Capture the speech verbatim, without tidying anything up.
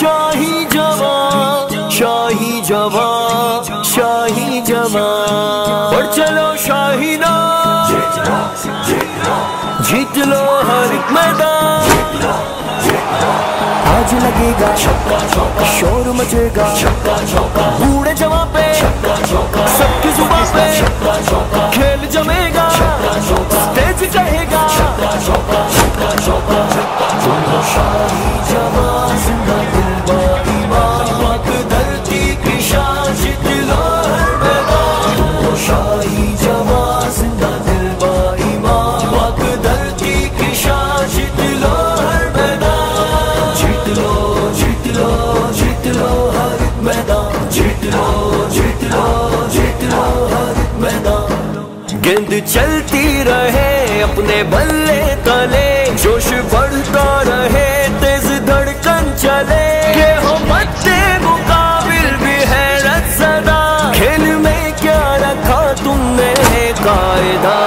شاہی جوان شاہی جوان شاہی جوان اور چلو شاہی نا جیت لو ہر ایک میدان آج لگے گا شور مچے گا بوڑھے جوان پہ سب کی زبان پہ کھیل جمے گا اسٹیج کہے گا شاہی جوان زندہ دل با ایمان پاک دھرتی کی شان جیت لو ہر میدان شاہی جوان زندہ دل با ایمان پاک دھرتی کی شان جیت لو ہر میدان جیت لو جیت لو جیت لو ہر ایک میدان جیت لو جیت لو جیت لو ہر ایک میدان گیند چلتی رہے اپنے بلے تلے جوش بڑھتا رہے تیز دھڑکن چلے کہ ہو مدے مقابل بھی حیرت زدہ کھیل میں کیا رکھا تم نے قاعدہ